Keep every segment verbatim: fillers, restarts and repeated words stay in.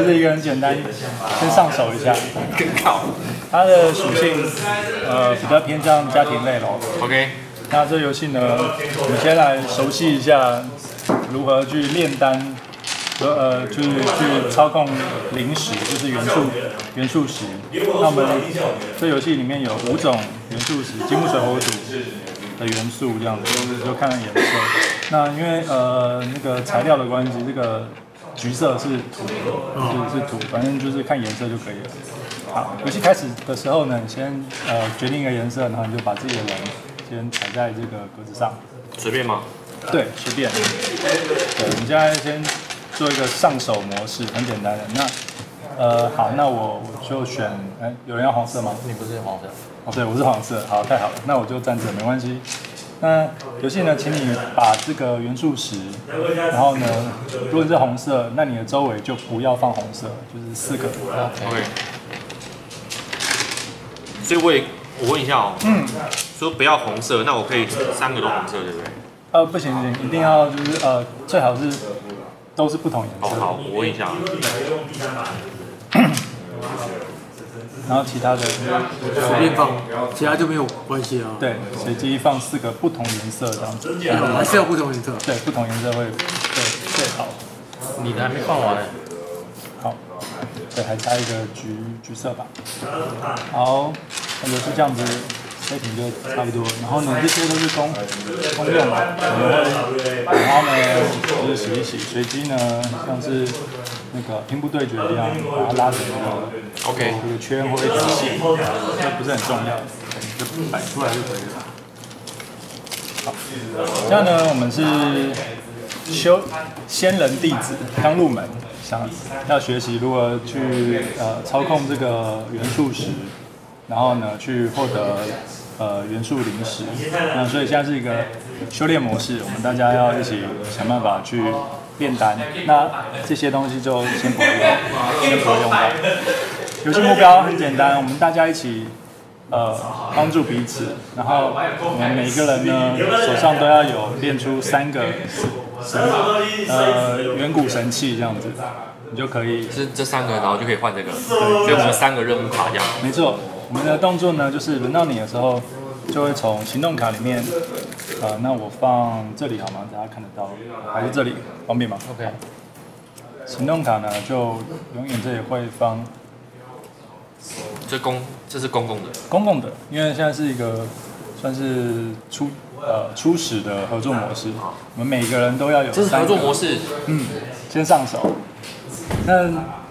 是一个很简单，先上手一下。 靠， 它的属性呃比较偏向家庭类咯。 OK。 那这游戏呢，我们先来熟悉一下如何去炼丹。呃，去去操控灵石，就是元素元素石。那我们这游戏里面有五种元素石，金木水火土的元素这样子，就看看颜色。那因为呃那个材料的关系，这个橘色是土，是是土，反正就是看颜色就可以了。好，游戏开始的时候呢，你先呃决定一个颜色，然后你就把自己的人先踩在这个格子上。 随便吗？ 对，随便。对，我们现在先。做一个上手模式，很简单的。那，呃，好，那我我就选，哎，有人要黄色吗？ 你不是黄色？ 哦，对，我是黄色。好，太好了，那我就站这，没关系。那游戏呢，请你把这个元素石，然后呢，如果是红色，那你的周围就不要放红色，就是四个。 OK。所以我也，我问一下哦，嗯，说不要红色，那我可以三个都红色，对不对？ 呃，不行不行，一定要就是呃，最好是。都是不同颜色。 哦，好，我问一下。 然后其他的随便放，其他就没有关系了。 对，随机放四个不同颜色这样子。 还是要不同颜色。 对，不同颜色会最最好。 你的还没放完。 好，对，还差一个橘橘色吧。好，那就是这样子。setting 就差不多，然后呢，这些都是公公用的，我们会把它呢就是洗一洗，随机呢像是那个拼布对决一样，把它拉成一个 OK 一个圈或一条线，这不是很重要，就摆出来就可以了。好，这样呢，我们是修仙人弟子，刚入门，想要学习如何去呃操控这个元素石。然后呢，去获得呃元素灵石。那所以现在是一个修炼模式，我们大家要一起想办法去炼丹。那这些东西就先不用，先不用到。游戏目标很简单，我们大家一起呃帮助彼此，然后我们每个人呢手上都要有练出三个神呃远古神器这样子，你就可以。 是这三个，然后就可以换这个。所以我们三个任务卡这样。 没错。我们的动作呢，就是轮到你的时候，就会从行动卡里面，呃，那我放这里好吗？大家看得到，还是这里方便吗 ？OK。 行动卡呢，就永远这里会放。 这公，这是公共的。 公共的，因为现在是一个算是初呃初始的合作模式，我们每个人都要有。 这是合作模式。 嗯，先上手。那，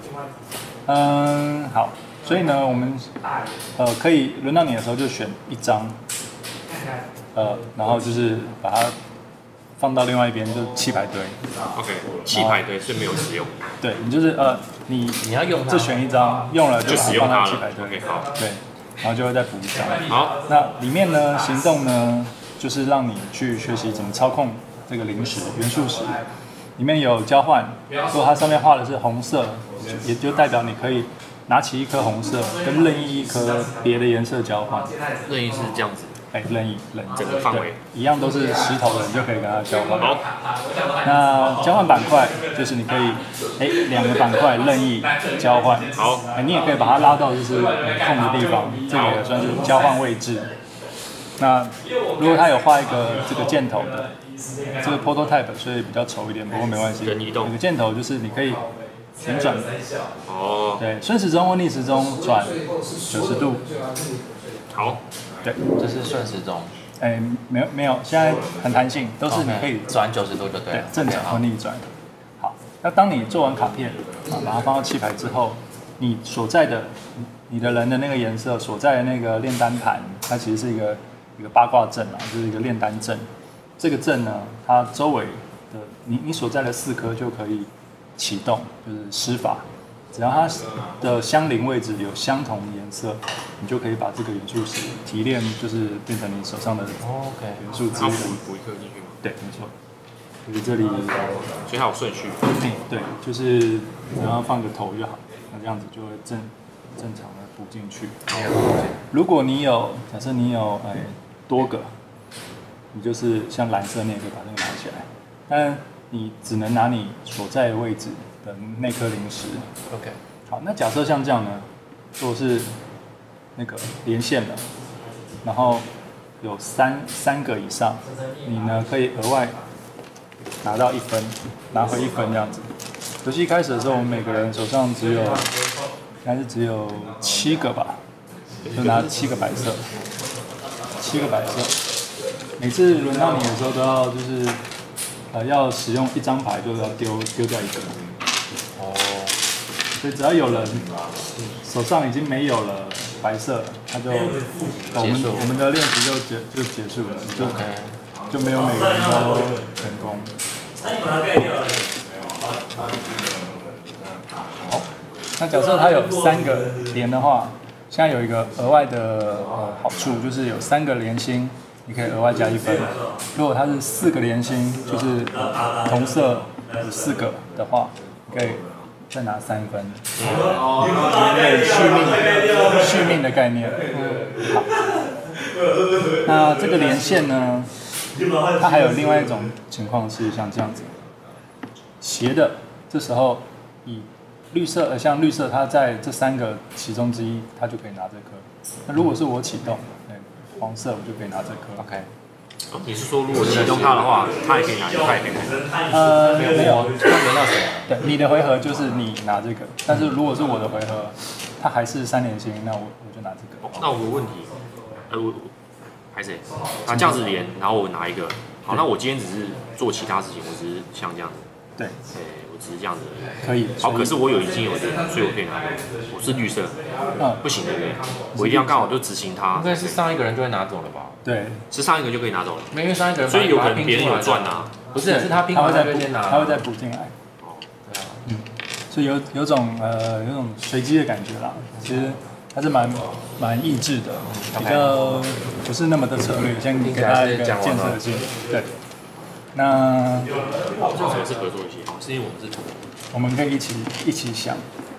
嗯，好。所以呢，我们呃可以轮到你的时候就选一张，呃，然后就是把它放到另外一边，就是弃牌堆。 OK， 弃牌堆是没有使用。 对，你就是呃你你要用它， 这选一张，用了就把它放到弃牌堆。 OK， 好。 对，然后就会再补一张。 好， 那里面呢，行动呢，就是让你去学习怎么操控这个灵石、元素石。里面有交换，如果它上面画的是红色，也就代表你可以。拿起一颗红色，跟任意一颗别的颜色交换。 任意是这样子。 哎，任意，任意整个范围一样都是石头的，你就可以跟它交换。 好。 那交换板块就是你可以，哎，两个板块任意交换。 好。 哎，你也可以把它拉到就是空的地方，这个也算是交换位置。那如果它有画一个这个箭头的，这个 prototype 所以比较丑一点，不过没关系。 人移动。 有个箭头就是你可以。旋转， 哦， 对，顺时钟或逆时钟转九十度， 好， 对， 这是顺时钟， 哎，没有没有，现在很弹性，都是你可以转九十度就对了， 正转或逆转。好，那当你做完卡片，啊，把它放到弃牌之后，你所在的你的人的那个颜色所在的那个炼丹盘，它其实是一个一个八卦阵啊，就是一个炼丹阵。这个阵呢，它周围的你你所在的四颗就可以启动，就是施法。只要它的相邻位置有相同颜色，你就可以把这个元素石提炼，就是变成你手上的元素资源。 补补一颗进去吗？ 对，没错。就是这里， 所以它有顺序。 对对，就是只要放个头就好，那这样子就会正正常的补进去。如果你有，假设你有哎多个，你就是像蓝色，你也可以把这个拿起来，但你只能拿你所在的位置的那颗零食。 OK， 好，那假设像这样呢，如果是那个连线了，然后有三三个以上，你呢可以额外拿到一分，拿回一分这样子。游戏开始的时候，我们每个人手上只有应该是只有七个吧，就拿七个白色，七个白色。每次轮到你的时候，都要就是呃要使用一张牌，就要丢丢掉一个。 哦， 所以只要有人手上已经没有了白色，他就我们我们的练习就结就结束了，就 OK， 就没有每个人都成功。好，那假设它有三个连的话，现在有一个额外的呃好处，就是有三个连星，你可以额外加一分。如果它是四个连星，就是同色有四个的话，你可以再拿三分。对，续命续命的概念。好，那这个连线呢，它还有另外一种情况是像这样子，斜的，这时候以绿色，呃，像绿色，它在这三个其中之一，它就可以拿这颗。那如果是我启动，对，黄色我就可以拿这颗。 OK， 哦你是说如果启动它的话，它也可以拿，它也可以拿？ 呃，没有，没有， 轮到谁？ 对，你的回合就是你拿这个，但是如果是我的回合，它还是三连星，那我我就拿这个。 哦那我有个问题，呃，我还是他这样子连，然后我拿一个，好，那我今天只是做其他事情，我只是像这样子， 对， 哎，我只是这样子而已。 可以。 好，可是我有已经有连，所以我可以拿这个，我是绿色， 嗯， 不行对不对？我一定要刚好就执行它应，该是上一个人就会拿走了吧？ 对， 是上一个就可以拿走了， 没因为上一个人把所以有可把它能别人有拼出来赚啊。 不是，是他拼完他会再补， 就先拿， 他会再补进来。 哦， 对啊， 嗯，所以有有种呃有种随机的感觉啦。其实它是蛮蛮益智的，比较不是那么的策略，先给大家一个建设性。对，那这什么是合作游戏？哦，是因为我们是同我们可以一起一起想，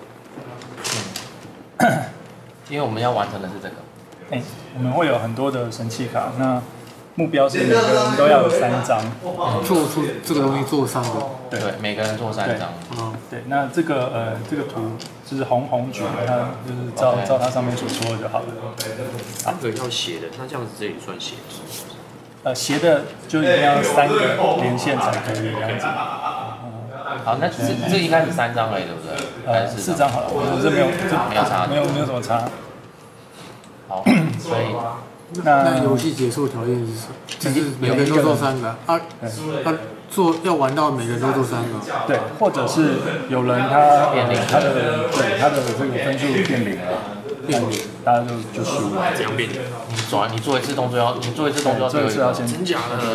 因为我们要完成的是这个。 哎、我们会有很多的神器卡，那目标是每个人都要有三张。 做出这个东西做三个， 对对，每个人做三张。 啊， 对，那这个呃这个图就是红红橘，它就是照 OK 照它上面所说的就好了。 三个要斜的，那这样子这里算斜。 呃，斜的就一定要三个连线才可以这样子。 好，那这这应该是三张而已，对不对？还呃， 是四张好了，我这没有这没有差没有没有什么差。 好，所以那那游戏结束条件是什么？就是每个人都做三个啊，啊做要玩到每个人都做三个， 对，或者是有人他变零他的对他的这个分数变零了，变零，大家就就输了。 这样变的， 你做你做一次动作要你做一次动作要这丢一个， 个是要先真假的？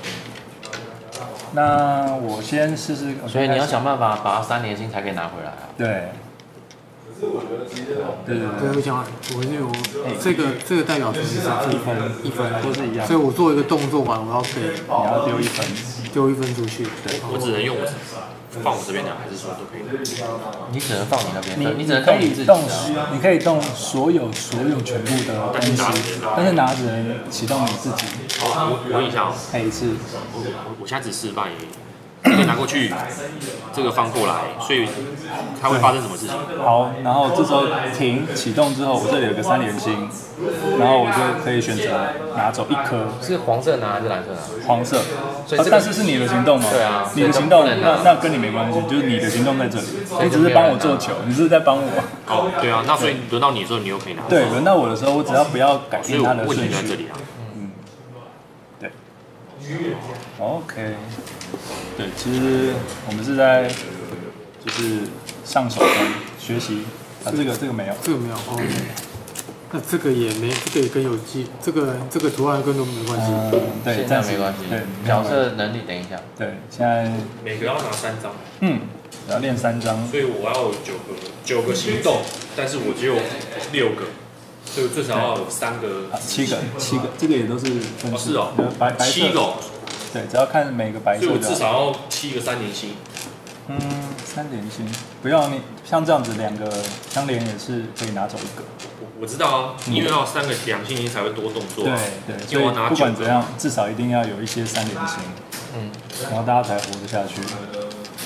那我先试试， 所以你要想办法把它三连星才可以拿回来啊。 对。对对对， 对， 我想我因为我这个这个代表什么意思？ 一分一分都是一样， 所以我做一个动作完，我要给你要丢一分。 丢一分出去，对， 我只能用我放我这边的，还是说都可以拿？ 你只能放你那边你的，你只能可动你自己以动的啊。， 你可以动所有所有全部的东西，但是拿只能启动你自己。 好，我我问一下哦， 再一次， 我我我现在只示范而已，这个拿过去，这个放过来，所以它会发生什么事情？ 好，然后这时候停启动之后，我这里有个三连星，然后我就可以选择拿走一颗是黄色拿还是蓝色拿？ 黄色， 所以这个啊但是是你的行动嘛？ 对啊你的行动所以都不能拿那那跟你没关系，就是你的行动在这里， 以你只是帮我做球，你是在帮我。 哦，对啊，那所以轮到你的时候，你又可以拿。 对，轮到我的时候，我只要不要改所以变它我问题的顺序。 就在这里啊。 对。OK。对，其实我们是在就是上手中学习啊，这个这个没有。 这个没有哦。那这个也没，这个也跟有机，这个这个图案跟都没关系。 嗯，对， 现在暂时没关系对，。 角色能力等一下。 对，现在每个要拿三张， 嗯，要练三张。 所以我要有九个九个行动，但是我只有六个，所以最少要有三个啊，七个，七个，这个也都是分数。 哦是哦呃白白色七个哦， 对，只要看每个白所以我色就好。 至少要七个三连星。 嗯，三连星，不要你像这样子两个相连也是可以拿走一个。 我我知道啊，因为要三个两星星才会多动作对啊。 对， 因所以为我拿九个。 不管怎样，至少一定要有一些三连星， 嗯， 然后大家才活得下去。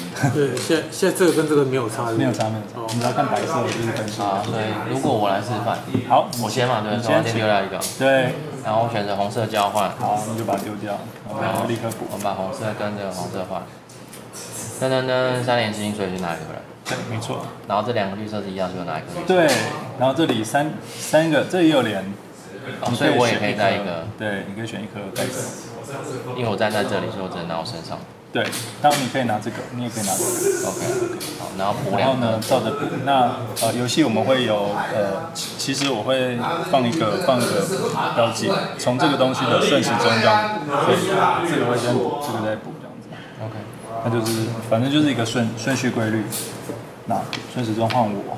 对，现在现在这个跟这个没有差， 没有差没有差，我们只要看白色就是分数。 好，所以如果我来示范， 好， 我先嘛，对， 你所以我先先丢掉一个， 对， 然后我选择红色交换， 好，你就把它丢掉，然后立刻补我。们把红色跟这个红色换，噔噔噔，三连星，所以就拿一个回来。 对，没错。 然后这两个绿色是一样，就拿一个绿色。 对，然后这里三三个，这里也有连， 哦，所以我也可以带一个， 对，你可以选一颗带走。 因为我站在这里，所以我只能拿我身上。 对，当然你可以拿这个，你也可以拿这个。 OK， 好，然后补然后两个呢，。照着补。那呃，游戏我们会有呃，其其实我会放一个放一个标记，从这个东西的顺时钟这样，对，这个会先补，这个再补这样子。 OK， 那就是反正就是一个顺顺序规律。那顺时钟换我，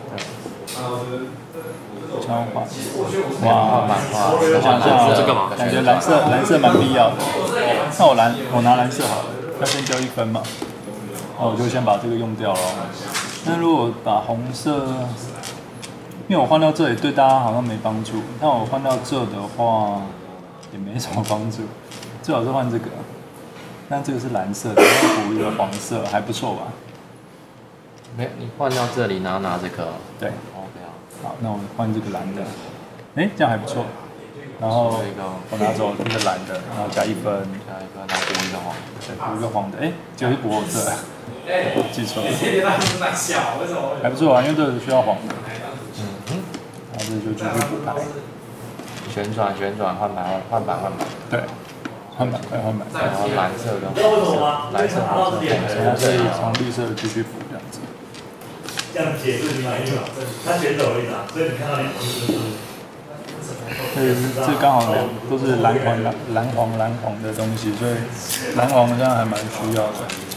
交换。哇， 漫画， 我想一下啊， 这干嘛感觉蓝色蓝色蛮必要的。那我蓝我拿蓝色好了，要先交一分嘛。那我就先把这个用掉了。那如果把红色，因为我换到这里对大家好像没帮助，那我换到这的话也没什么帮助，最好是换这个。那这个是蓝色的，然后补一个黄色，还不错吧？ 没有，你换到这里，然后拿这个。 对， OK 啊。 好，那我换这个蓝的，哎，这样还不错。然后这个我拿走这个蓝的，然后加一分， 加一个，然后补一个黄。 对，补一个黄的，哎，结果是补我这，记错了，还不错啊，因为这个需要黄的。 嗯哼。 然后这就继续补牌， 旋转旋转换牌换换牌换牌， 对，换板快换板， 然后蓝色跟红色，蓝色红色红色， 然后可以从绿色继续补这样子。 这样解释你满意吗？他选走而已嘛，所以你看到两只就是。 对，这刚好两都是蓝黄蓝蓝黄蓝黄的东西，所以蓝黄这样还蛮需要的。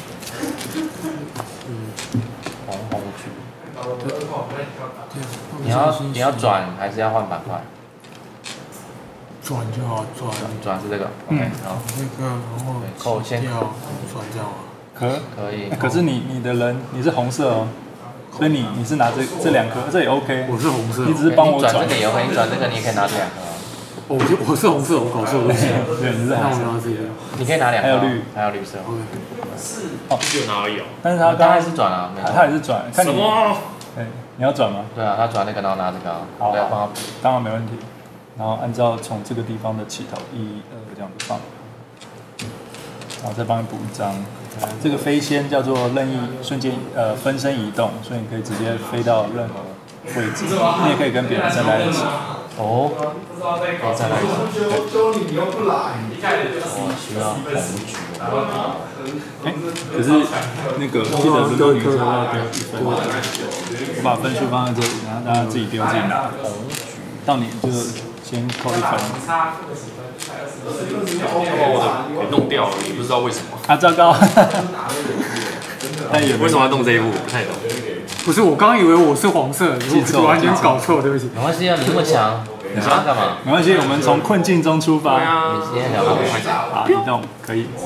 红红橘。你要你要转还是要换板块？ 转就好，转转是这个嗯 ，OK，好， 那个，然后扣先掉转这样啊。 可可以。 可是你你的人你是红色哦，所以你你是拿这这两颗，这也 OK。 我是红色， 你只是帮我转转这个也 OK，你转这个你也可以拿这两颗啊。 我是我是红色，我搞错了。 对，你是那我红色。 拿这个。 你可以拿两颗， 还有绿， 还有绿色。 就拿而已哦。 但是他他还刚刚是转啊，没他错。 他也是转，看你。 什么？ 对，你要转吗？ 对啊，他转那个，然后拿这个啊， 好我要帮他补。 当然没问题。然后按照从这个地方的起头一二这样子放，然后再帮你补一张。这个飞仙叫做任意瞬间呃分身移动，所以你可以直接飞到任何位置，你也可以跟别人站在一起。 哦，可以再来一次。我需要红橘。 哎，可是那个记得如果你抽到丢一分，我把分数放在这里，然后大家自己丢自己拿。到你就先扣一分。 给弄掉了，也不知道为什么。 啊，糟糕！但也为什么要弄这一步？不太懂。 不是，我刚刚以为我是黄色， 记错我完全搞错，对不起。 没关系啊，你那么强，你想要干嘛？ 没关系，我们从困境中出发。 对啊， 你今天聊到快点， 好，移动可以。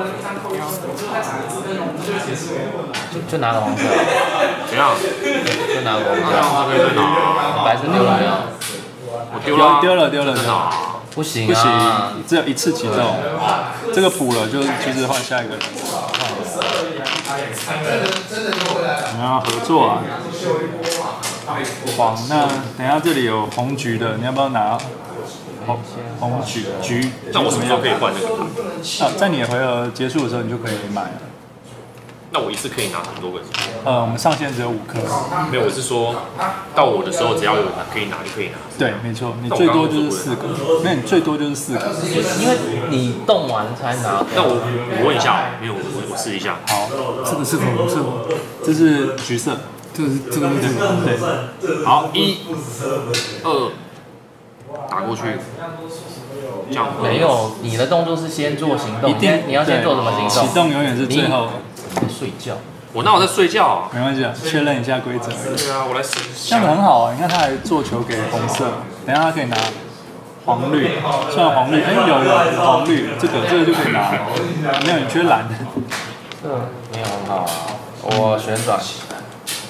就就拿个黄色， 怎样？ 就就拿个黄那色， 这个在哪？ 白色丢了没有？ 我丢了啊。 丢了丢了丢在哪了，？ 不行不行啊，， 只有一次启动。这个补了就就是换下一个人。我们要合作啊。黄，那等一下这里有红橘的，你要不要拿红红橘橘？ 那我什么时候可以换那个？ 啊，在你的回合结束的时候，你就可以买了。 那我一次可以拿很多个？ 呃，我们上限只有五颗。 没有，我是说到我的时候，只要有可以拿就可以拿。 对，没错，你最多就是四个，那你最多就是四个。 因为你动完才拿。 那我我问一下，没有，我我试一下。 好， 这个是粉红色吗？ 这是橘色。 这个是这个是这个。 对， 好，一、二，打过去，这样没有，你的动作是先做行动， 一定你要先做什么行动？ 启动永远是最后。 你在睡觉。 我那我在睡觉啊。 没关系啊，确认一下规则而已。 对啊，我来试。 这样子很好啊，你看他还做球给红色，等一下他可以拿黄绿，虽然黄绿，哎、有有有黄绿，这个这个就可以拿了，没有你缺蓝的。 这没有很好啊，我旋转，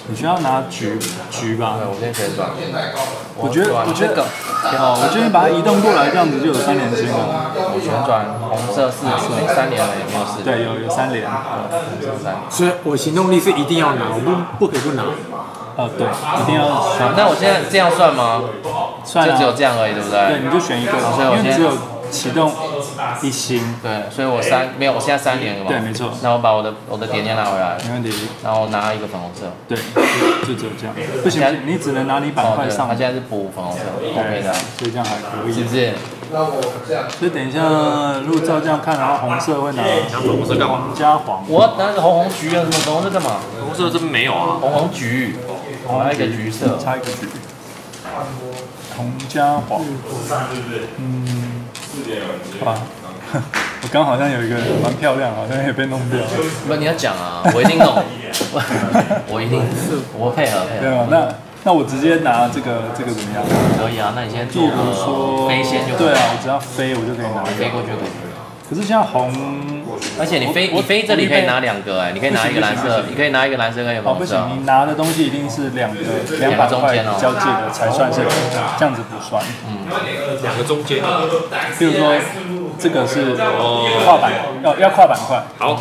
你需要拿橘橘吧？ 对，我先旋转。 我觉得我觉得哦，我觉得你把它移动过来，这样子就有三连星了。 我旋转红色四色，三连了有没有四？ 对，有有三连。 红色三。 所以我行动力是一定要拿，我不不可以不拿。 哦，对，一定要。 好，那我现在这样算吗？ 算啊。 就只有这样而已，对不对？ 对，你就选一个， 所以我先因为只有启动一星。 对，所以我三没有，我现在三连了嘛。 对，没错。 那我把我的我的点点拿回来， 没问题。 然后拿一个粉红色。 对，就只有这样。不行，你只能拿你板块上。 他现在是补粉红色 ，OK 的。 所以这样还可以。 是不是？ 所以等一下，如果照这样看的话，红色会拿红色干嘛？ 红加黄。 我拿个红红橘啊，什么粉红色干嘛？ 红色这边没有啊。 红红橘，我拿一个橘色， 差一个橘。红加黄。嗯。哇，我刚好像有一个蛮漂亮，好像也被弄掉了。 不，你要讲啊，我一定弄，我一定是，我配合配合。 对吗？那那我直接拿这个这个怎么样？ 可以啊，那你先做。 比如说飞仙就对啊，我只要飞我就可以拿。 飞过去可以。 可是像红， 而且你飞你飞这里可以拿两个哎，你可以拿一个蓝色，你可以拿一个蓝色跟一个哦，不行， 红色。 你拿的东西一定是两个两把块交界的才算是，这样子不算。嗯， 两个中间。 比如说这个是跨板，要要跨板块。 好。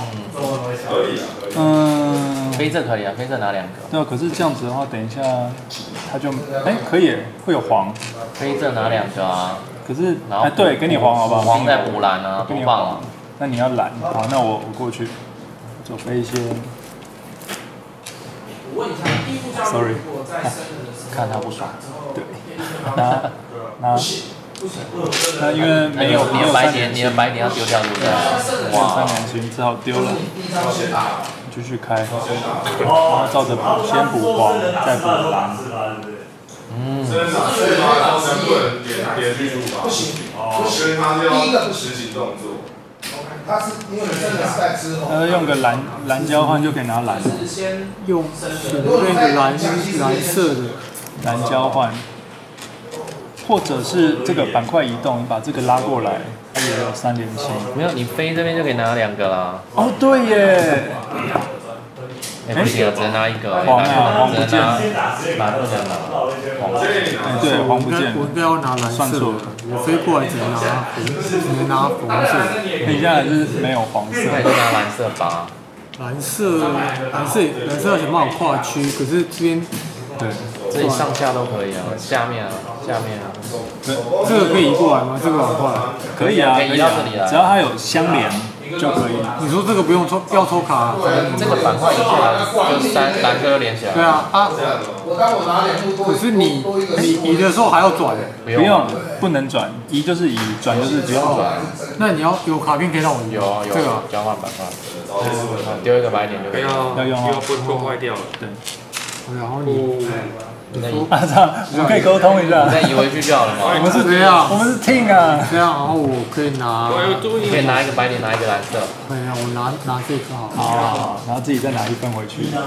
嗯， 飞这可以啊，飞这拿两个。 对啊，可是这样子的话，等一下它就哎可以会有黄。 飞这拿两个啊。 可是哎对，给你黄好不好？ 黄再补蓝啊，多棒啊！ 那你要蓝，好，那我我过去做飞仙。Sorry， 看他不爽。 对，拿拿。那因为没有你的白点，你的白点要丢掉对不对？ 哇，三连星只好丢了。继续开，然后照着补，先补黄，再补蓝。 嗯，所以他三不能点点绿度吧？不行，所以他要第一个实行动作。 他是因为你真的是在之后。 那用个蓝蓝交换就可以拿蓝。 用选那个蓝蓝色的蓝交换，或者是这个板块移动，你把这个拉过来，它也有三连星。 没有，你飞这边就可以拿两个啦。 哦，对耶。 哎，不行，只能拿一个。 黄啊，黄不见了。 蓝不能拿。黄。 哎，对，黄不见了。 我应该要拿蓝色的，我飞过来只能拿红，只能拿粉红色。 你现在还是没有黄色。 那你就拿蓝色吧。 蓝色，蓝色，蓝色要想办法跨区，可是这边， 对， 这里上下都可以啊，下面啊，下面啊。 对，这个可以移过来吗？这个板块？ 可以啊，可以啊，只要它有相连就可以。 你说这个不用抽，要抽卡、啊？ 这个板块移下来，就三蓝色就连起来。 对啊，啊。可是你你移的时候还要转？ 不用，不能转，移就是移，转就是不用转。 那你要有卡片可以让我移？ 有有。这个交换板块。丢一个白点就可以。 要要用哦，不破坏掉了。 对。 然后你。 啊，这样我们可以沟通一下。 你再移回去就好了嘛。 我们是这样， 我们是 team 啊。 这样，然后我可以拿， 可以拿一个白点，拿一个蓝色。 可以啊，我拿拿这个好。 好好好，然后自己再拿一份回去。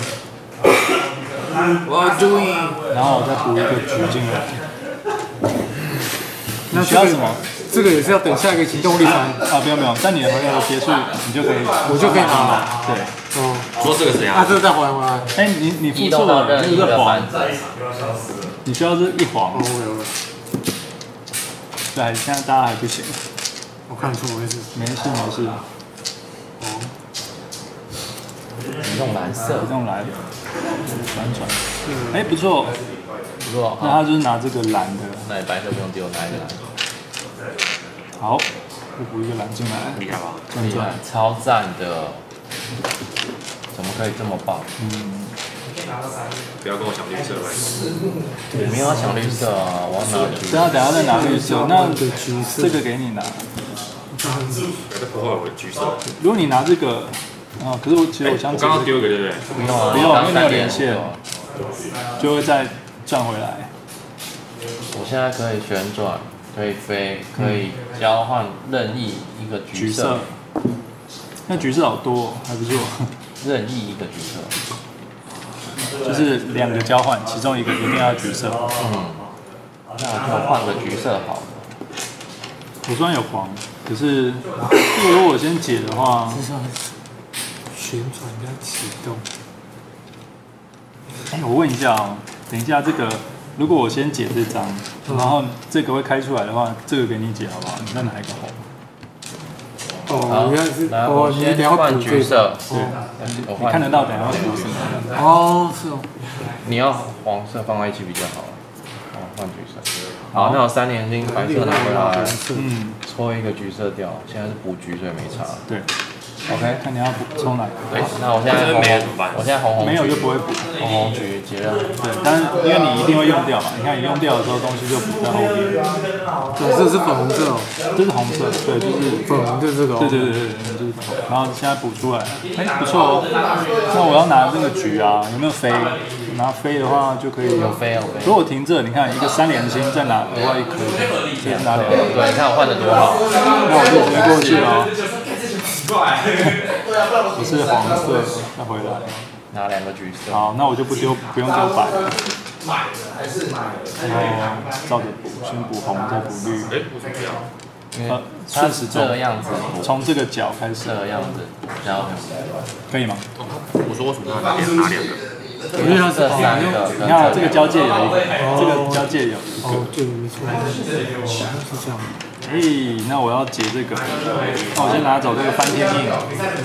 我要注意。 然后我再补一个橘进来。 那需要什么？ 这个也是要等下一个行动力才。 啊，不用不用，在你的回合结束，你就可以， 我就可以拿了。 对。 哦。 说这个怎样？ 啊，这个再还回来。 哎，你你复错了，这个是黄。你需要是一黄。 哦，我有了。 对，现在大家还不行。 我看错，没事。 没事没事。 黄。 你用蓝色。 你用蓝。转转。哎，不错。 不错。 那他就是拿这个蓝的。 那你白色不用丢，拿一个蓝。 好，我补一个蓝进来。 厉害吧？ 厉害， 超赞的。怎么可以这么棒？ 嗯。 不要跟我抢绿色来。 我没有要抢绿色啊，我要拿橘。 等下等下再拿绿色，那这个给你拿。 这不会有橘色。 如果你拿这个，啊，可是我其实我想。 我刚刚丢一个对不对？ 不用啊， 不用，因为没有连线，就会再转回来。 我现在可以旋转，可以飞，可以交换任意一个橘色。 那橘色好多，还不错。 任意一个橘色。 就是两个交换，其中一个一定要橘色。 嗯。那我就换个橘色好了。 我虽然有黄，可是如果我先解的话， 旋转加启动。 哎，我问一下哦，等一下这个，如果我先解这张，然后这个会开出来的话，这个给你解好不好？你再拿一个红。 哦，原来是来， 哦， 我你等先下补换橘色， 对， 我换你看得到等一下会补什么？ 哦，是哦。 你要黄色放在一起比较好。哦，换橘色。好，那我三连星白色拿回来， 嗯， 抽一个橘色掉，现在是补橘，所以没差。 对。 OK， 看你要补抽哪个？ 对，那我现在红红，我现在红红， 没有就不会补。 红红橘结了。 对，但是因为你一定会用掉嘛，你看你用掉的时候东西就补在后面。 对，这是粉红色哦， 这是红色，对，就是粉红就是这个哦。 对对对对对，就是粉红。然后现在补出来，哎，不错哦。那我要拿这个橘啊，有没有飞？拿飞的话就可以有飞有飞。 如果停这，你看一个三连星，再拿额外一颗，这是拿两个。 对，你看我换的多好。 那我就直接过去了哦。不是黄色，再回来。 拿两个橘色。 好，那我就不丢，不用丢白了。然后照着补，先补红，再补绿。 哎，为什么这样？ 因为呃， 它顺时这个样子， 从这个角开始， 这个样子，然后可以吗？ 我说为什么拿两拿两个？ 因为它是这三个， 你看这个交界有一个，这个交界有一个。 哦，对，没错，是这样。 哎，那我要解这个，那我先拿走这个翻天印。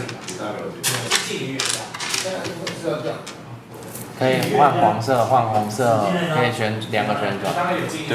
可以换黄色，换红色，可以旋两个旋转。 对，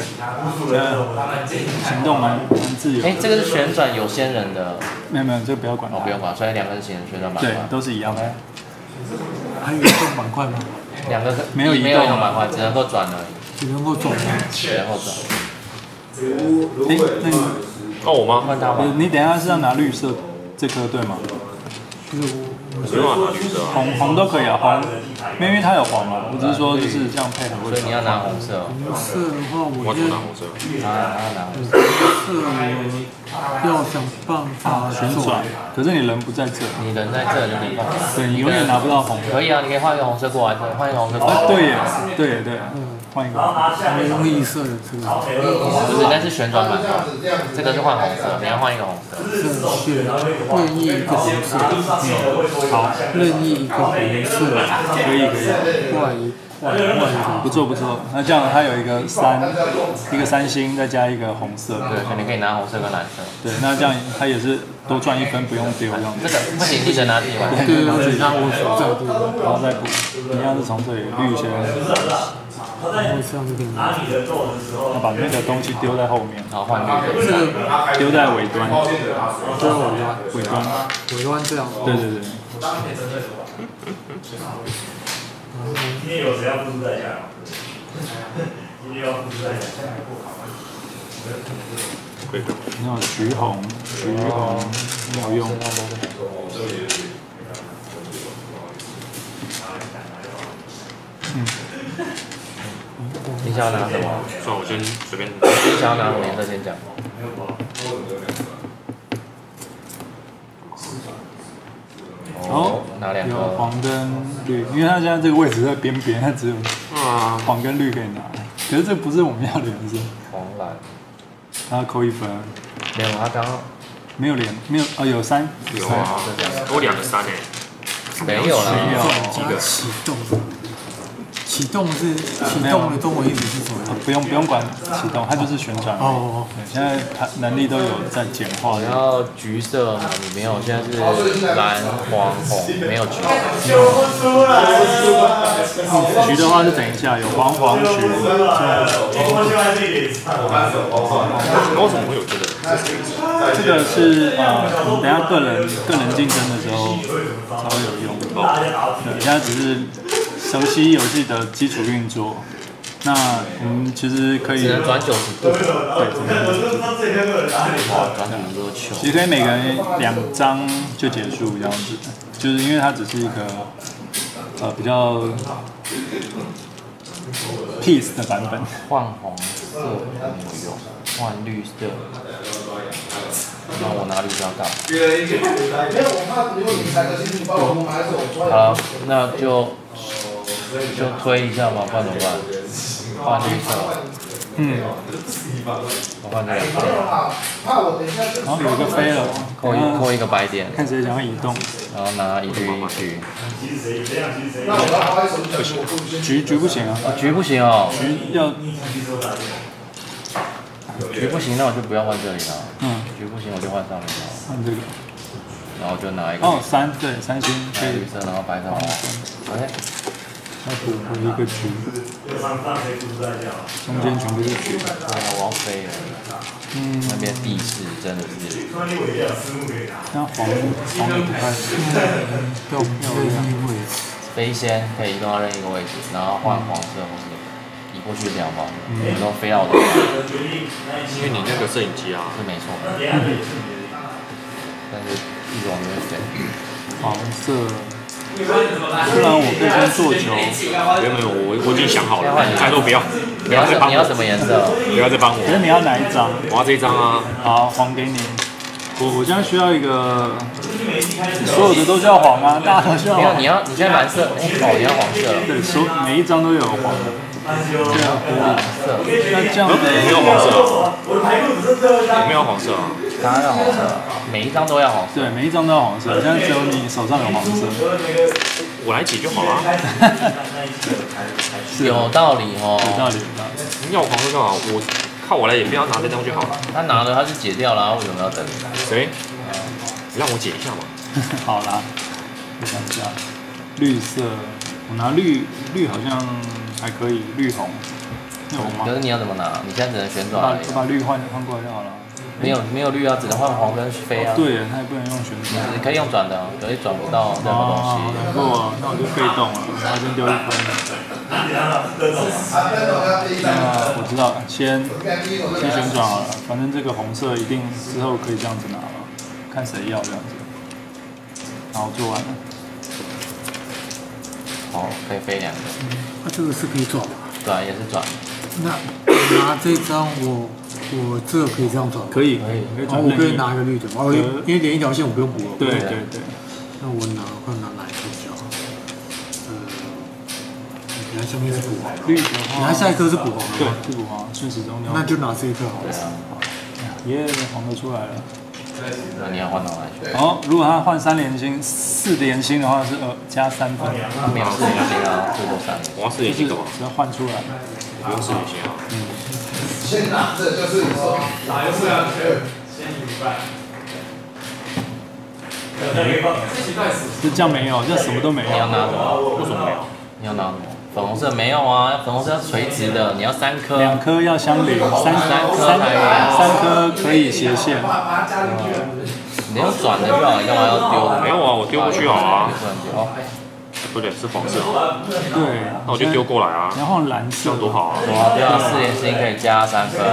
行动蛮蛮自由。 哎，这个是旋转有仙人的。 没有没有，这个不要管它。 哦，不用管，所以两个是旋旋转板对， 块。 都是一样的。 还有移动板块吗？ 两个没有移动没有移动板块，只能够转而已， 只能够转。 只能够转。 哎，那你哦，我吗？ 换它吧。 你等一下是要拿绿色这颗对吗？ 就是我不用啊，拿橘色啊。 红红都可以啊，红，因为它有黄嘛，我只是说就是这样配合会。 所以你要拿红色哦。 红色的话， 我要我现在拿红色。 啊，要拿红色。 色我要想办法旋转，可是你人不在这， 你人在这就没办法。 对你永远拿不到红。 可以啊，你可以换一个红色过来，换一个红色过来。 啊，对耶，对耶对，换一个。 没用绿色的这个， 不是，但是旋转板块，这个是换红色，你要换一个红色。 正确任意一个红色， 好， 任意一个红色， 可以可以， 换一换换一个， 不错不错。那这样它有一个三，一个三星，再加一个红色。 对，所以你可以拿红色跟蓝色。 对，那这样它也是多赚一分，不用丢这样这子。 个不行，记得拿自己玩。 对对对，那我所在的地方， 然后再补，一样是从这里绿先， 然后这样就可以拿。 要把那个东西丢在后面， 然后换绿的。 这个丢在尾端， 这个尾端， 尾端。 尾端这样， 对对对。 今天有谁要付出代价？今天要付出代价。 那种橘红，橘红没有用。嗯。 你想要拿什么？ 算了，我先随便。 你想要拿什么颜色先讲。 哦，有拿两个。 黄跟绿，因为它现在这个位置在边边，它只有啊， 黄跟绿可以拿。可是这不是我们要的颜色， 黄蓝。 它要扣一分。 没有，他刚刚没有连，没有啊，有三， 有啊，我两个三诶。 没有啦。 没有加启动，启动是启动的中文意思是什么？ 不用不用管启动，它就是旋转。 哦， 对，现在它能力都有在简化。 然后橘色嘛，你没有，现在是蓝、黄、红，没有橘。 橘的话是等一下有黄黄橘， 为什么会有这个？ 这个是呃，你等一下个人个人竞争的时候才会有用。对，现在只是熟悉游戏的基础运作。那我们其实可以只能转九十度。 对，只能转九十度。 哇，转很多球。 其实可以每个人两张就结束这样子，就是因为它只是一个呃比较 peace 的版本。 换红色没有用，换绿色。那我哪里比较大？好，那就就推一下嘛，不然怎么办？换绿色。 嗯， 我换这个， 怕我等一下就然后有一个飞了， 扣一扣一个白点， 看谁想要移动。 然后拿一绿一橘， 那我要花一手脚，我不橘橘不行啊， 啊橘不行哦， 橘要橘不行，那我就不要换这里了。 嗯， 橘不行我就换上面了， 看这个。 然后就拿一个哦，三对三星可以拿绿色，然后白上红。OK， 再补回一个橘，中间全部是橘。 对啊，我要飞了。 嗯， 那边地势真的是， 那黄黄的不太要要任意位置， 飞仙可以移动到任意一个位置，然后换黄色或是移过去两方，然后飞到我的方， 因为你那个摄影机啊， 是没错。但是一种有点飞， 黄色，不然我可以先做球。 没有没有，我我已经想好了，拜托不要，不你要什要再帮我， 你要什么颜色？ 不要再帮我， 可是你要哪一张？ 我要这一张啊， 好，黄给你。我我现在需要一个，所有的都叫黄啊，大家都需要黄。 没有，你要你现在蓝色，哎，哦，你要黄色， 对，所每一张都有黄的。这样可以。 色， 那这样子没有黄色啊，没有黄色啊， 当然要黄色，每一张都要黄色。 对，每一张都要黄色，现在只有你手上有黄色。 我来解就好了， 是有道理哦， 有道理，有道理。 你要我黄色干嘛？我靠我来也不要拿这张就好了。 他拿了他是解掉了，为什么要等？ 谁？你让我解一下嘛。 好啦，我想一下，绿色，我拿绿绿好像还可以，绿红，那红吗可？是你要怎么拿？你现在只能旋我把转而已我。把绿换换过来就好了。 没有没有绿啊，只能换黄跟飞啊。 对，它也不能用旋转。 你可以用转的，可是转不到任何东哦， 西。 难过啊，那我就被动了，然后先丢一分。那我知道，先先旋转好了，反正这个红色一定之后可以这样子拿了，看谁要这样子。好，做完了。 好，可以飞两个， 那这个是可以转吧？ 转也是转。 那拿这张我我这个可以这样转吗？ 可以， 可以可以然后我可以转任意。 拿一个绿的，哦，因为因为连一条线我不用补了。 对对对， 那我拿看拿哪一个比较好？呃，你看下面是补黄的， 绿的话， 你看下一颗是补黄的对吗？， 是补黄，顺时钟那就拿这一颗好了。 对啊， 耶，黄的出来了。 那你要换到哪里去？ 然后如果他换三连星、四连星的话是呃加三分， 他没有四连星啊，最多三连。 我要四就是连星干嘛？ 只要换出来。 不用四连星啊。 先拿着，就是说哪一次啊？ 就这样没有，这样什么都没你要有。 拿什么？ 为什么没有？ 你要拿什么？粉红色没有啊，粉红色要垂直的，你要三颗。 两颗要相邻，三三颗三才有三颗可以斜线。 你用转的就好，你干嘛要丢的？ 没有啊，我丢过去好啊。 不能丢。 不对，是黄色。 对， 那我就丢过来啊， 然后蓝这色样多好啊。 哇，对啊，四连星可以加三分，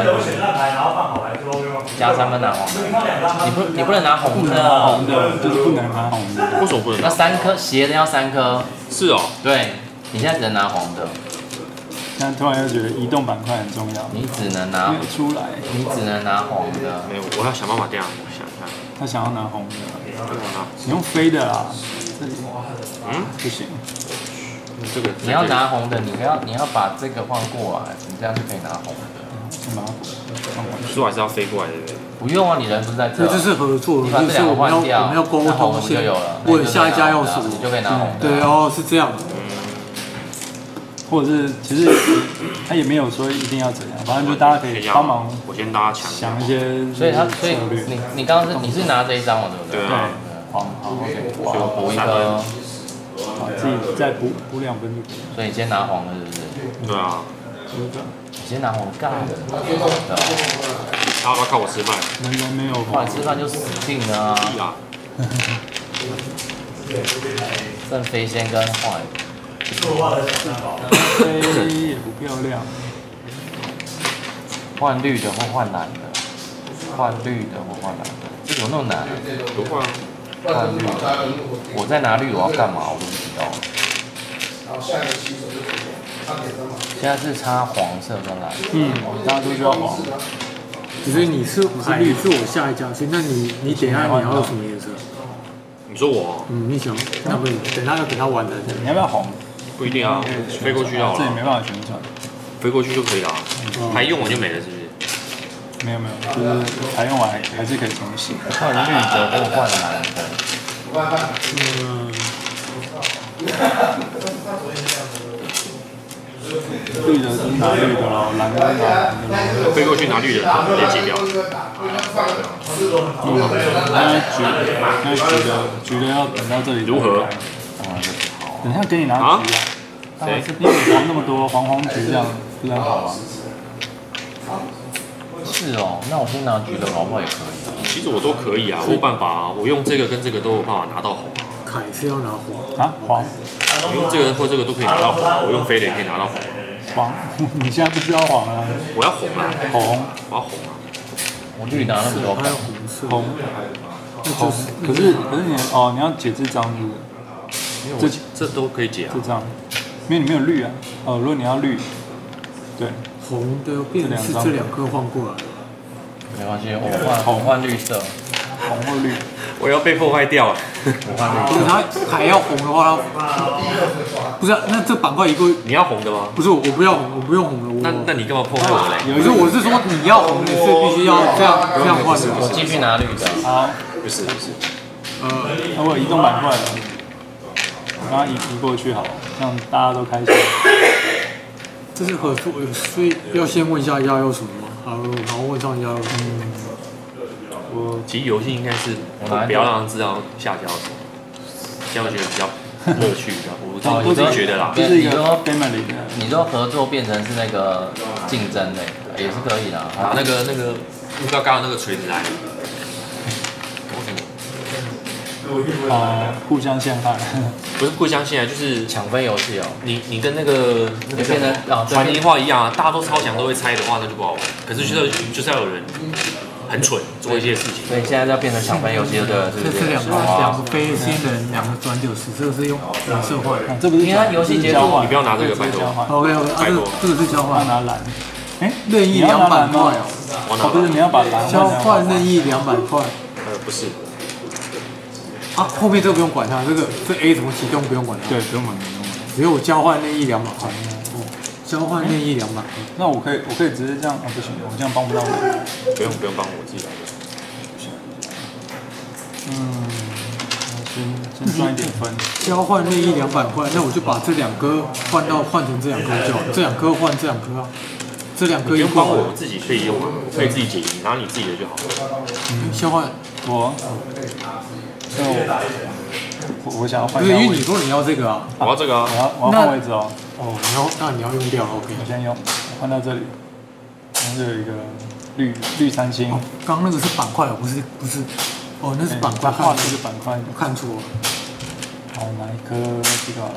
加三分拿黄的。你不你不能拿红的哦， 红的，就是不能拿红的。 为什么不能拿？ 那三颗斜的要三颗， 是哦， 对，你现在只能拿黄的， 但突然又觉得移动板块很重要， 你只能拿没有出来， 你只能拿黄的。 没有，我要想办法这样，我想一下， 他想要拿红的， 对啊， 你用飞的啦，这里嗯， 不行。 这个你要拿红的，你要你要把这个换过来，你这样就可以拿红的。 先把它放过去。 说还是要飞过来，对不对？ 不用啊，你人不是在这所以。这是合作， 你把这就是我们要两个换掉， 我们要沟那红通线的就有了。 问下一家要什么， 你就可以拿红的。 对，哦，是这样。 或者是其实他也没有说一定要怎样，反正就大家可以帮忙我先大家抢想一些所以他所以策略。 你你刚刚是你是拿这一张嘛，对不对？ 对啊， 好好，OK， 就补一颗， 好，自己再补补两分就可以了。 所以你先拿黄的，是不是？ 对啊， 你先拿黄干的，对吧？ 他要不要靠我吃饭？ 人人没有后来吃饭就死定了啊！ 屁啊！ 剩飞仙跟坏， 飞也不漂亮。 换绿的或换蓝的，换绿的或换蓝的，这有那么难？ 不会啊， 换绿的，我在拿绿我要干嘛？我都不知道。 好，下一个起手就可以了。他点灯嘛。 现在是插黄色跟蓝， 嗯，大家都需要黄。 只是你是你是绿，是我下一家去，那你你等一下你要什么颜色？ 你说我嗯，你想，那不等他要等他玩的。 你要不要红？ 不一定啊，飞过去要这也了。 没办法旋转。 飞过去就可以了啊，牌用完就没了，是不是？ 没有没有，就是牌用完还是可以重洗。 换绿的跟换蓝的， 嗯， 绿的就是拿绿的咯，蓝的就是拿蓝的咯。 飞过去拿绿的，连起掉。 嗯，那橘那橘的橘的要等到这里如何？ 等一下给你拿橘啊。 谁？ 因为黄那么多，黄黄橘这样不是很好吗？ 是哦，那我先拿橘的，搞不好也可以。 其实我都可以啊，我有办法啊，我用这个跟这个都有办法拿到红。 凯是要拿黄啊，黄我用这个或这个都可以拿到红，我用飞的也可以拿到红。 黄，你现在不需要黄啊， 我要红啊， 红我要红啊。 我绿拿那么多牌还有，红色， 红红，可是可是你哦，你要解这张是不是？ 这这都可以解啊这。张，因为你没有绿啊。哦，如果你要绿，对， 红的变成是这两颗换过来， 没关系，我换红换绿色， 红或绿。 我要被破坏掉了。 我换绿不是色。 它还要红的话，它不是啊那这板块一个你要红的吗？ 不是我我不要红，我不用红的， 那我那你干嘛破坏我嘞？ 有一个我是说你要红的是必须要这样这样换的， 我继续拿绿的。 好， 不是不是， 呃， 那我有移动板块了，我刚刚移移过去好了，让大家都开心。 这是合作，所以要先问一下要有什么吗？好，然后问上要有什么。 我其实游戏应该是我拿一个不要让人知道下交什么，这样我觉得比较乐趣，比较我哦我自己觉得啦。 就是一个你说 family 的， 你说合作变成是那个竞争类的，也是可以的。 拿那个那个目标刚刚那个锤子来， 哦，互相陷害。 不是互相陷害，就是抢分游戏哦， 你你跟那个那个变成啊对传音话一样啊，大家都超强都会猜的话，那就不好玩。可是就是就是要有人很蠢做一些事情。 所以现在要变成抢分游戏了，对了，是不是？ 这是两个两个飞仙人，两个转九十，这个是用蓝色换。 这不是你看游戏结束交换， 你不要拿这个这是交换。 OK OK，啊，这个这个是交要换， 拿蓝。哎， 任意两百块哦， 我拿哦，不是，你要把蓝交换那任意两百块。 呃不是， 啊，后面这个不用管它，这个这 A 怎么启动不用管它， 对，不用管，不用管。 只有交换任意两百块。哦，交换任意两百块。 那我可以，我可以直接这样啊？不行，我这样帮不到你。 不用不用帮我自己来。 嗯，我先先赚一点分。 交换任意两百块，那我就把这两颗换到换成这两颗就好，这两颗换这两颗啊，这两颗不一块用帮我，我自己可以用啊，我可以自己解疑，拿你自己的就好了。 交换我，就我我想要换不是因为一下位置， 你说你要这个啊， 我要这个啊我，要我要换位置哦。 哦，你要那你要用掉 OK。 我先用，我换到这里，然后这有一个绿绿三星， 刚刚那个是板块，不是不是，哦，那是板块， 画看这个板块。 我看错了。 好，拿一颗这个好了，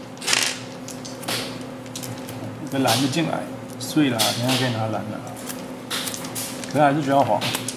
这蓝就进来，碎了，等一下可以拿蓝的，可是还是需要黄。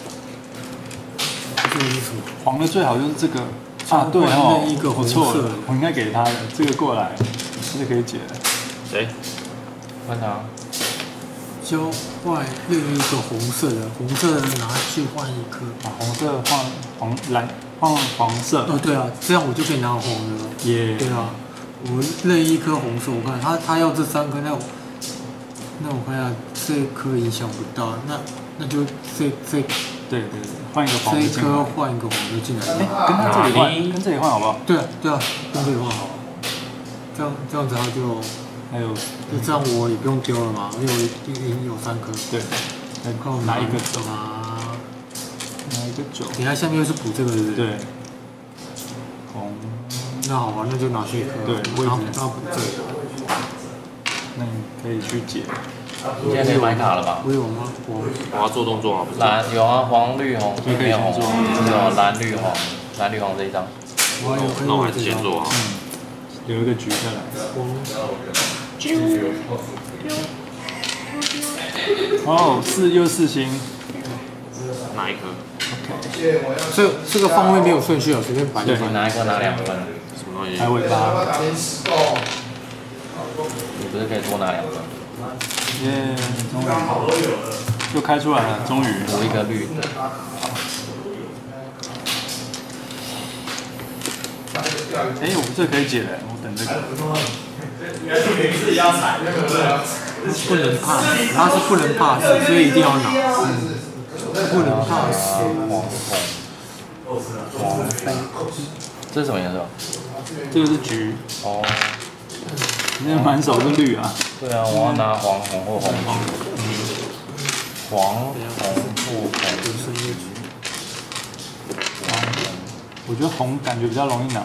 这个是什么？ 黄的最好就是这个啊，对换哦任意一个， 我红色错了，我应该给他的，这个过来，这是可以解的。 谁？ 换它。 交换任意一个红色的，红色的拿去换一颗。 把红色换黄蓝，换黄色。 哦，对啊，这样我就可以拿红的了。 耶。 对啊，我任意一颗红色，我看他他要这三颗，那我那我看一下这颗影响不大，那那就这这对对对，换一个黄这一的进来。 颗换一个红就进来哎， 了。 跟他这里换， 哪里跟这里换好不好？ 对啊对啊，跟这个换好，这样这样子他就还有， 就这样我也不用丢了嘛，因为我已经有三颗。 对，再看我拿一个走， 拿， 拿一个走。 等一下下面又是补这个对不对？ 对。红， 那好吧，那就拿这一颗。 对然后位置然后补这个。 那你可以去解。 你现在可以买卡了吧？ 我有吗？我我要做动作啊，不是？ 蓝有啊，黄绿红， 就可以没有红， 先做只有蓝绿红，蓝绿红这一张。 我还有那我还是先做啊。 留一个橘下来。哦，四又四星。 哪一颗？ 这这个方位没有顺序啊，随便摆就对摆。 你拿一颗拿两分， 什么东西还？有尾巴。 你不是可以多拿两分？ 耶，终于又开出来了，终于。 补一个绿的。 哎，我这可以解的，我等这个。 不能怕死，他是不能怕死，所以一定要拿。嗯，不能怕死。 黄红黄飞，这是什么颜色？ 这个是橘， 哦， 你那满手是绿啊。 对啊，我要拿黄红或红橘。黄红或红橘。 我觉得红感觉比较容易拿。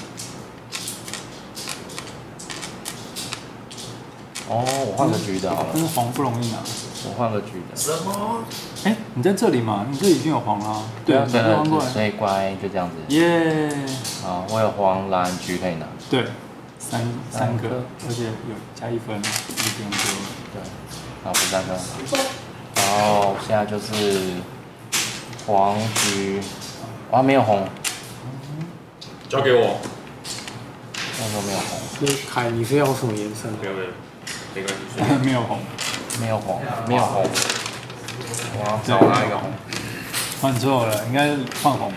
哦，我换个橘的好了。 但是黄不容易拿。 我换个橘的。 什么？ 哎，你在这里嘛？你这里已经有黄了。对啊， 对换过来。 所以乖，就这样子。 耶！ 好，我有黄、蓝、橘可以拿。 对，三三个，而且有加一分，就不用多了。 对，好，十三个。然后现在就是黄、橘，啊没有红。 交给我。 那时候没有红。 所以凯，你是要什么颜色？ 没有没有，没关系。 没有红， 没有红，没有红。我要找哪一个红？ 换错了，应该换红。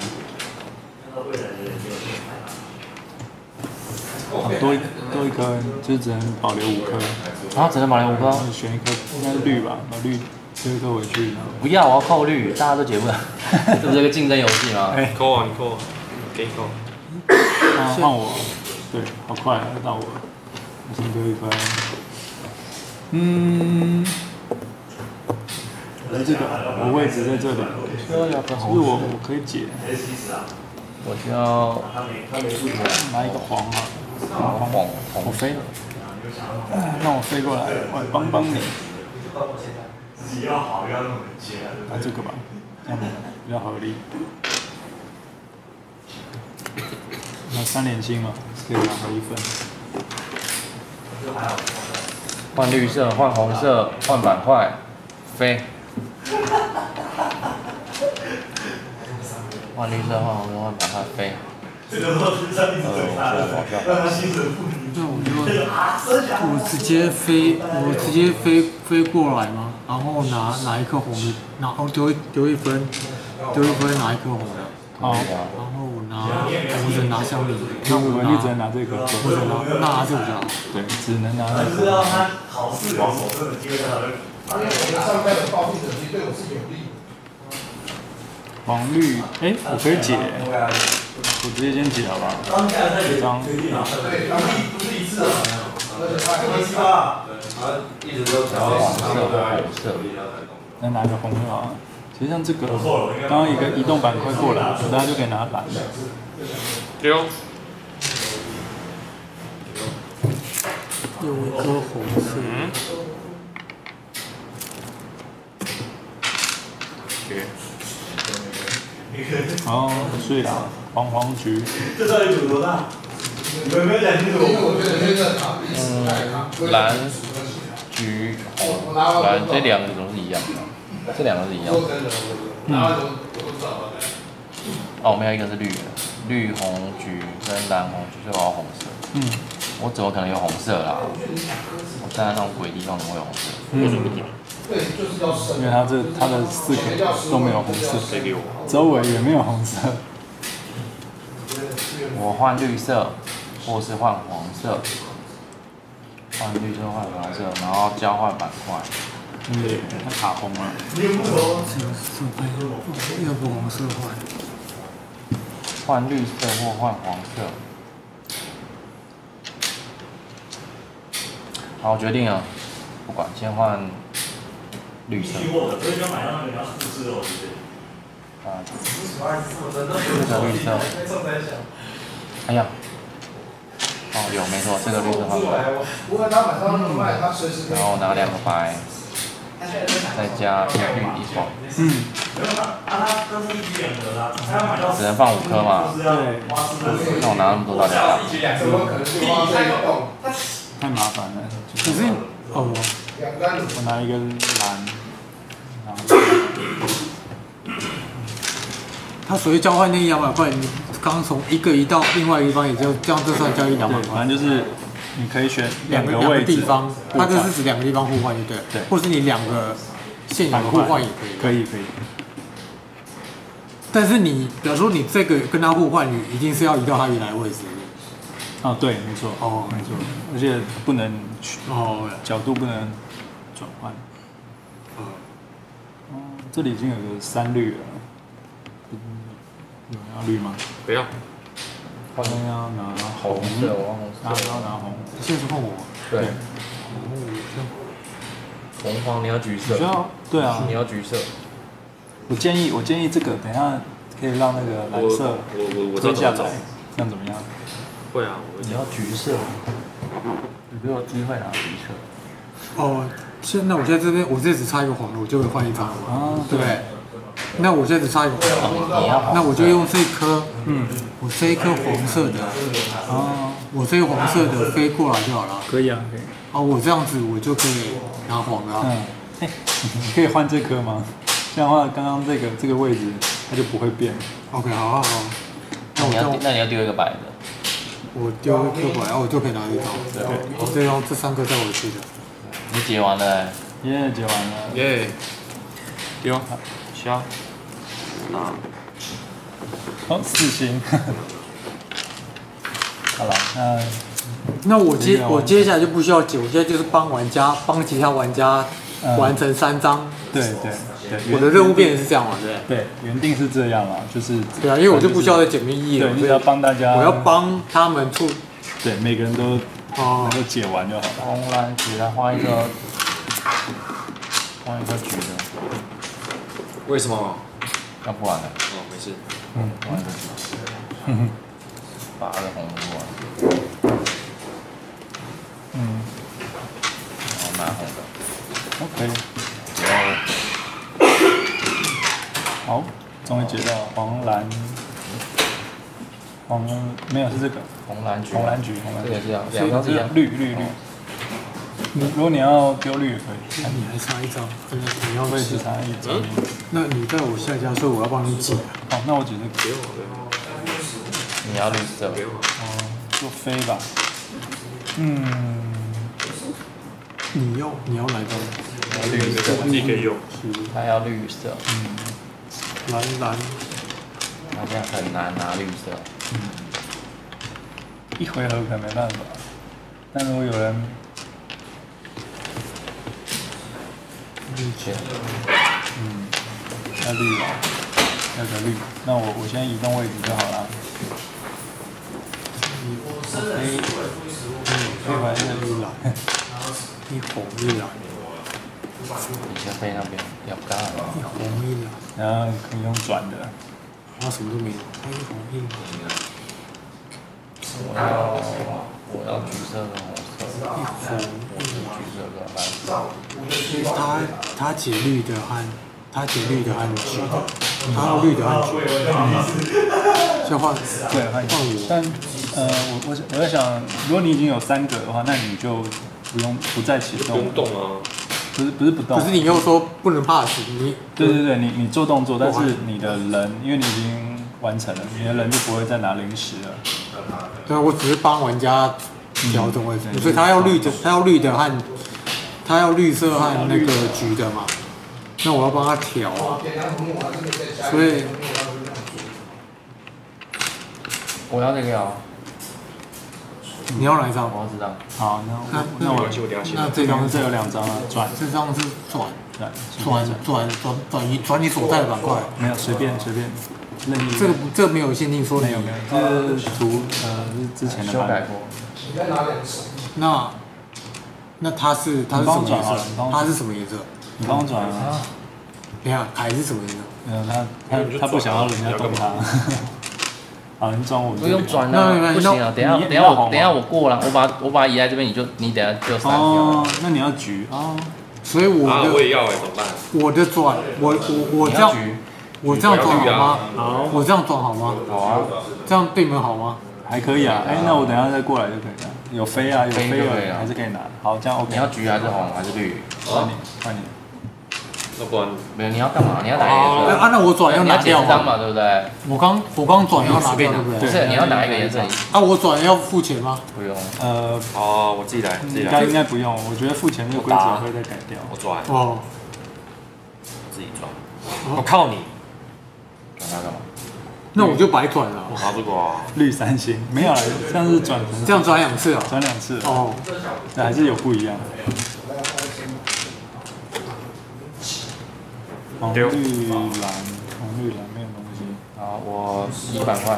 啊、多多一颗，就只能保留五颗。 啊，只能保留五颗？ 选一颗，应该是绿吧？把绿丢一颗回去。 不要，我要扣绿，大家都解不了。这不是个竞争游戏吗？ 哎， 扣啊，你扣啊，给你扣。 啊，换我。对，好快啊，到我了。我先丢一颗。嗯。来这个，我位置在这里。 需要要分红。 是我我可以解。 我需要拿一个黄啊。 黄黄红。 我飞了。让我飞过来，我来帮帮你。 自己要好，要那么接。 拿这个吧，这样比较合理。那三连星嘛，可以拿回一分。 换绿色，换红色，换板块，飞。换绿色，换红色，换板块，飞。 这个时候是上帝最大的，让他心神不宁。 那我就我直接飞，我直接飞飞过来嘛，然后拿拿一颗红的，然后丢丢一分，丢一分拿一颗红的。 好， 然后我拿我只拿香菱， 那我就只能拿这个。 我只拿拿这个就好。 对，只能拿那知道个。 他考试有手证的机会才会。 因为我的上面的报复成绩对我是有利。 黄绿，哎，我可以解，我直接先解好不好？一张。 对，然后不是一次啊，而且他还七八，一直都调黄色或红色。 那拿个红就好了。其实像这个，刚刚一个移动板块过来，我大家就可以拿蓝的。 丢。 有一颗红色。 嗯。 哦，所以啦，黄黄橘。 这到底有多大？你们没有讲清楚。 嗯，蓝、橘、红，蓝这两个怎么是一样的？这两个是一样的。 嗯。 哦，没有一个是绿的，绿红橘跟蓝红橘，所以我要红色。 嗯。 我怎么可能有红色啦？我站在那种鬼地方怎么会有红色？ 嗯。 对，就是要深。 因为它这它的四个都没有红色，周围也没有红色。 我换绿色，或是换黄色，换绿色换黄色，然后交换板块。 嗯，它卡红了。 这个是白，要不黄色换。 换绿色或换黄色。好，我决定了，不管，先换绿色。 所以要买到那个你要复制哦，对不对？ 啊，这个绿色。哎呀，哦有没错，这个绿色换过来。 不过他买到那个卖，他随时可以。 然后拿两个白，再加一绿一黄。 嗯。 没有他，他这是一举两得啦，他要买到。 只能放五颗嘛。 对。 那我拿那么多到底要干嘛？ 怎么可能就花这个洞？ 太麻烦了。 可是哦， 我拿一个蓝，然后。 他所谓交换那一两百块，你刚从一个移到另外一个地方，也就这样，这算交易两百块。 反正就是你可以选两个个位置地方，它这是指两个地方互换，就对了。 对。 或是你两个现有的互换也可以。 可以可以。 但是你，比如说你这个跟他互换，你一定是要移到他原来位置。 哦，对，没错。 哦， 没错。而且不能哦， 角度不能转换。哦，这里已经有个三绿了。嗯，有人要绿吗？ 不要。 好像要拿红色，我忘红色。 拿要拿红。 现在是换我。 对。红黄你要橘色。 需要对啊。 你要橘色。 我建议，我建议这个等一下可以让那个蓝色我我我推下来，这样怎么样？ 会啊，我你要橘色。有没有机会拿橘色？ 哦，现那我现在这边，我这只差一个黄的，我就会换一张了， 啊， 对不对？那我现在只差一个黄的， 你要那我就用这颗， 嗯， 我这一颗黄色的， 啊， 我这个黄色的飞过来就好了。 可以啊，可以。 哦，我这样子我就可以拿黄的啊。 嗯，哎，你可以换这颗吗？这样的话，刚刚这个这个位置它就不会变。 OK， 好好好。 那你要那你要丢一个白的。 我丢一颗白，然后我就可以拿一张。对，我这张这三颗再回去的。 你解完了。 耶，解完了。 耶。丢，消。啊。 好，四星。好了，那那我接我接下来就不需要解，我现在就是帮玩家帮其他玩家完成三张。 对对对。 我的任务变成是这样嘛，对不对？对，原定是这样嘛，就是对啊，因为我就不需要再解密意了， 对，就是要帮大家， 我要帮他们出， 对，每个人都能够解完就好了。 红蓝橘来换一个，换一个橘的。 为什么？ 要不然呢？ 哦，没事。 嗯，换一个橘。嗯把那个红不完。 嗯。 然后拿红的。 OK。 然后。 好，终于解到黄蓝，黄没有是这个红蓝橘， 红蓝橘，红蓝橘， 这个是要两张是一样， 绿绿绿。你如果你要丢绿也可以， 那你还差一张，真的你要我也是差一张。 那你在我下家，所以我要帮你解。 好，那我解这个。 你要绿色。 哦，就飞吧。嗯。 你要你要哪张？ 绿色， 自己可以用。 他要绿色。 嗯。 蓝蓝。 好像很难拿绿色。 嗯。一回合可能没办法，但如果有人。 绿圈。 嗯。要绿了，要个绿。那我我先移动位置就好了。飞，飞回来这个绿蓝， 一红一蓝。 你先飞那边，要干。 一红一蓝。 然后可以用转的。 然后什么都没有，一红一蓝。 我要我要橘色跟红色。 一红一橘色跟蓝色。 他他解绿的和他解绿的和橘的，他要绿的和橘的。先换对换换我。但呃，我我我在想，如果你已经有三个的话，那你就不用不再启动。 不用动啊。 不是不是不动。 可是你又说不能 pass， 你对对对，你你做动作，但是你的人，因为你已经完成了，你的人就不会再拿零食了。 对，我只是帮玩家调整位置，嗯、所以他要绿的，他要绿的和他要绿色和那个橘的嘛，那我要帮他调啊，所以我要这个呀。 你要哪一张？ 我要这张。 好，那那那我那这张这有两张啊，转这张是转转转转转转移转你所在的板块， 没有随便随便。 这个这个没有限定说没有没有，这是图呃是之前的修改过。 那那它是它是什么颜色？它是什么颜色？ 你帮我转啊。 等下海是什么颜色？ 没有他他他不想要人家动他。啊，你转我不用转啊，不行啊！等下等下我等下我过了，我把我把它移在这边，你就你等下就删掉。 哦，那你要橘啊。 所以我的我也要哎，怎么办？ 我的转我我我这样。我这样转好吗？ 好， 我这样转好吗？ 好啊， 这样对门好吗？ 还可以啊。哎，那我等下再过来就可以了。有飞啊，有飞有还是可以拿。好，这样 OK。 你要橘还是红还是绿？ 换你，换你。 要不然没有，你要干嘛？你要哪一个颜色？ 啊，那我转要拿掉吗？嘛，对不对？ 我刚我刚转要拿掉，对不对？ 不是，你要哪一个颜色？ 啊，我转要付钱吗？ 不用。 呃， 哦，我自己来，自己来。 应该应该不用，我觉得付钱这个规则会再改掉。 我转。 哦。 自己转。我靠你。 转它干嘛？ 那我就白转了。 我拿这个啊。 绿三星没有了，这样是转这样转两次啊？ 转两次。 哦。 那还是有不一样。 红绿蓝，红绿蓝没有东西。 好，我一百块。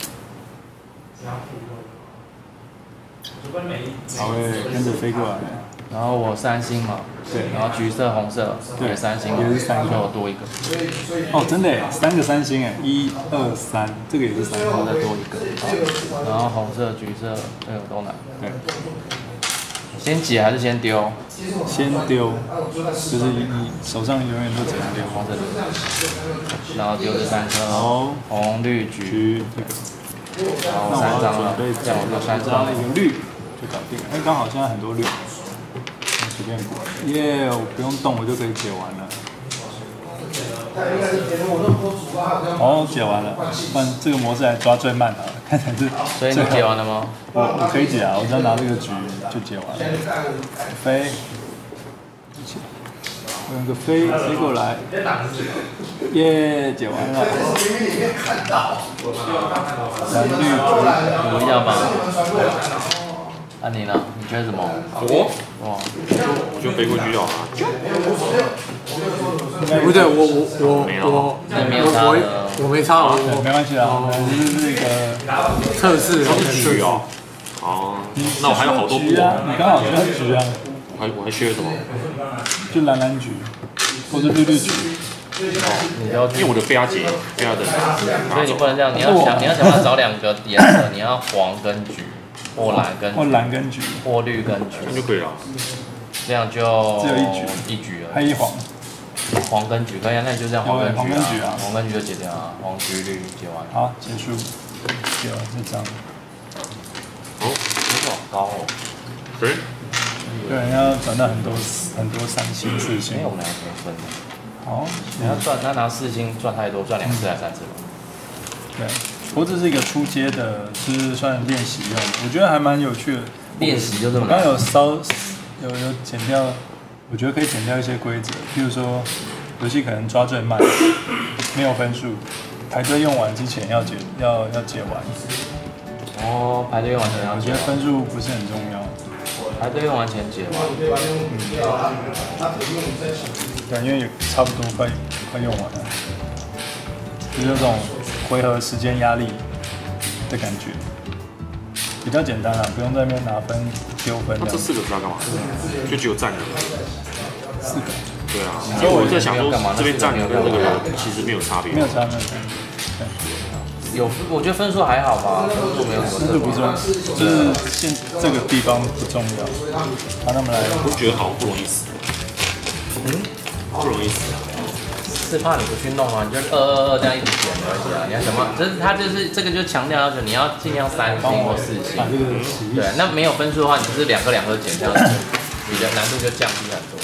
它会跟着飞过来。 然后我三星嘛， 对， 然后橘色、红色也三星， 也是三个， 所以我多一个。 哦，真的耶，三个三星哎，一二三，这个也是三个， 我再多一个。然后红色、橘色这个都拿。 对。 先解还是先丢？ 先丢，就是你手上永远都只能丢红色。然后丢这三颗， 好， 红、绿、橘这个。 然后三张了， 这样我就三张一个绿就搞定了。哎，刚好现在很多绿。随便过，耶！我不用动，我就可以解完了。哦，解完了。不然这个模式来抓最慢好了，看起来是。 所以你解完了吗？ 我我可以解啊，我只要拿这个局就解完了。飞，我用个飞飞过来，耶！解完了。蓝绿橘， 不要吧？那、啊、你呢？你缺什么？ 我哇， 我就飞过去就好了。 不对，我我我我我我没差，我没关系啊，这是一个测试局哦。哦，那我还有好多步啊，你刚好缺橘啊。 我还我还缺什么？ 就蓝蓝橘，或者绿绿橘。 哦，你要因为我的被他解，被他的。 所以你不能这样，你要想你要想办法找两个颜色，你要黄跟橘。或蓝跟或蓝跟橘， 或绿跟橘， 那就可以了。 这样就只有一局， 一局了。 还有一黄， 黄跟橘可以啊，那你就这样黄跟橘啊， 黄跟橘啊， 黄跟橘就解掉啊，黄橘绿解完。 好，结束，解完这张。 哦， 这好高哦。 对。 对，要转到很多很多三星四星。 没有，我们两个可以分的。 好， 你要赚，那拿四星赚太多，赚两次还是三次吧？ 对。不过这是一个初阶的，是算练习用的，我觉得还蛮有趣的。 练习就这么。 我刚有稍有有剪掉，我觉得可以剪掉一些规则，譬如说游戏可能抓最慢，没有分数，排队用完之前要解要要解完。 哦，排队用完前要解完。 我觉得分数不是很重要。 排队用完前解完。 嗯。对，因为也差不多快快用完了，就是有种回合时间压力的感觉，比较简单啦，不用在那边拿分丢分。 那这四个是要干嘛？就只有站人。 四个。 对啊，因为我在想说，这边站人跟这个其实没有差别。 没有差，没有差。 有，我觉得分数还好吧，分数没有什么。 分数不重要，就是现这个地方不重要。好，那我们来。 我觉得好像不容易死。嗯，不容易死。 是怕你不去弄啊，你就二二二这样一直减而已啊！你要什么？这是他就是这个就强调要求你要尽量三星或四星。对，那没有分数的话，你就是两个两个减掉，你的难度就降低很多。